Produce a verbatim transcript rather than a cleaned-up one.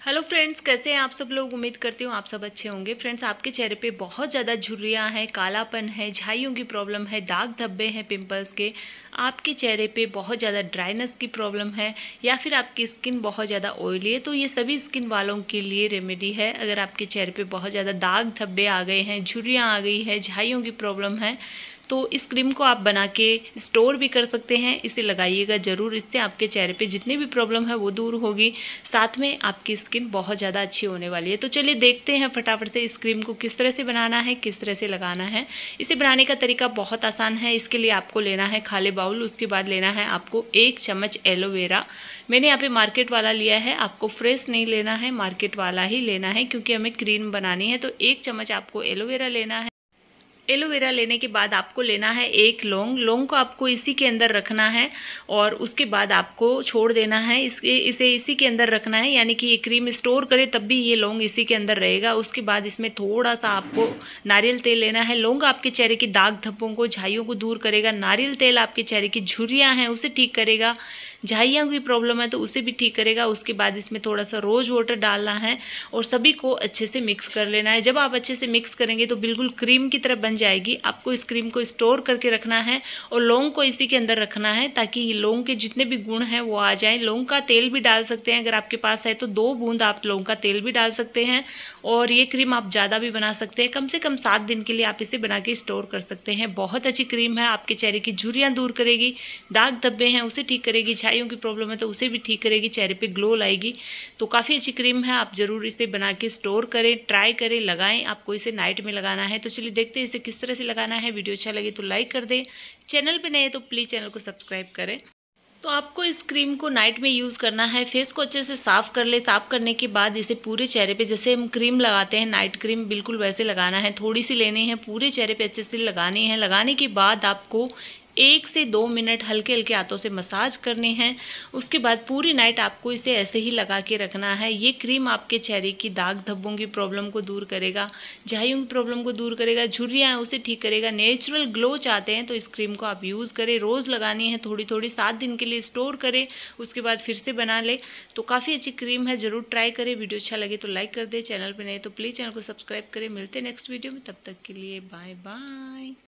Hello friends, कैसे हैं आप सब लोग। उम्मीद करती हूँ आप सब अच्छे होंगे। फ्रेंड्स, आपके चेहरे पे बहुत ज़्यादा झुर्रियाँ हैं, कालापन है, झाइयों की प्रॉब्लम है, दाग धब्बे हैं पिंपल्स के, आपके चेहरे पे बहुत ज़्यादा ड्राइनेस की प्रॉब्लम है, या फिर आपकी स्किन बहुत ज़्यादा ऑयली है, तो ये सभी स्किन वालों के लिए रेमेडी है। अगर आपके चेहरे पे बहुत ज़्यादा दाग धब्बे आ गए हैं, झुर्रियाँ आ गई है, झाइयों की प्रॉब्लम है, तो इस क्रीम को आप बना के स्टोर भी कर सकते हैं। इसे लगाइएगा ज़रूर, इससे आपके चेहरे पे जितनी भी प्रॉब्लम है वो दूर होगी, साथ में आपकी स्किन बहुत ज़्यादा अच्छी होने वाली है। तो चलिए देखते हैं फटाफट से इस क्रीम को किस तरह से बनाना है, किस तरह से लगाना है। इसे बनाने का तरीका बहुत आसान है। इसके लिए आपको लेना है खाली बाउल, उसके बाद लेना है आपको एक चम्मच एलोवेरा। मैंने यहाँ पे मार्केट वाला लिया है, आपको फ्रेश नहीं लेना है, मार्केट वाला ही लेना है, क्योंकि हमें क्रीम बनानी है। तो एक चम्मच आपको एलोवेरा लेना है। एलोवेरा लेने के बाद आपको लेना है एक लौंग। लौंग को आपको इसी के अंदर रखना है और उसके बाद आपको छोड़ देना है। इसके इसे इसी के अंदर रखना है, यानी कि ये क्रीम स्टोर करे तब भी ये लौंग इसी के अंदर रहेगा। उसके बाद इसमें थोड़ा सा आपको नारियल तेल लेना है। लौंग आपके चेहरे की दाग धब्बों को, झाइयों को दूर करेगा। नारियल तेल आपके चेहरे की झुर्रियाँ हैं उसे ठीक करेगा, झाइयों की प्रॉब्लम है तो उसे भी ठीक करेगा। उसके बाद इसमें थोड़ा सा रोज़ वाटर डालना है और सभी को अच्छे से मिक्स कर लेना है। जब आप अच्छे से मिक्स करेंगे तो बिल्कुल क्रीम की तरह बन जाएगी। आपको इस क्रीम को स्टोर करके रखना है और लौंग को इसी के अंदर रखना है, ताकि लौंग के जितने भी गुण हैं वो आ जाएं। लौंग का तेल भी डाल सकते हैं, अगर आपके पास है तो दो बूंद आप लौंग का तेल भी डाल सकते हैं। और ये क्रीम आप ज़्यादा भी बना सकते हैं, कम से कम सात दिन के लिए आप इसे बना के स्टोर कर सकते हैं। बहुत अच्छी क्रीम है, आपके चेहरे की झुर्रियाँ दूर करेगी, दाग धब्बे हैं उसे ठीक करेगी, झाइयों की प्रॉब्लम है तो उसे भी ठीक करेगी, चेहरे पे ग्लो लाएगी। तो काफ़ी अच्छी क्रीम है, आप ज़रूर इसे बना के स्टोर करें, ट्राई करें, लगाएं। आपको इसे नाइट में लगाना है। तो चलिए देखते हैं इसे किस तरह से लगाना है। वीडियो अच्छा लगे तो लाइक कर दें, चैनल पे नए तो प्लीज़ चैनल को सब्सक्राइब करें। तो आपको इस क्रीम को नाइट में यूज़ करना है। फेस को अच्छे से साफ़ कर ले। साफ़ करने के बाद इसे पूरे चेहरे पे, जैसे हम क्रीम लगाते हैं नाइट क्रीम, बिल्कुल वैसे लगाना है। थोड़ी सी लेनी है, पूरे चेहरे पे अच्छे से लगानी है। लगाने के बाद आपको एक से दो मिनट हल्के हल्के हाथों से मसाज करने हैं। उसके बाद पूरी नाइट आपको इसे ऐसे ही लगा के रखना है। ये क्रीम आपके चेहरे की दाग धब्बों की प्रॉब्लम को दूर करेगा, झाइयों की प्रॉब्लम को दूर करेगा, झुर्रियाँ हैं उसे ठीक करेगा। नेचुरल ग्लो चाहते हैं तो इस क्रीम को आप यूज़ करें। रोज़ लगानी है, थोड़ी थोड़ी, सात दिन के लिए स्टोर करें, उसके बाद फिर से बना ले। तो काफ़ी अच्छी क्रीम है, ज़रूर ट्राई करें। वीडियो अच्छा लगे तो लाइक कर दे, चैनल पर नए तो प्लीज़ चैनल को सब्सक्राइब करें। मिलते हैं नेक्स्ट वीडियो में, तब तक के लिए बाय बाय।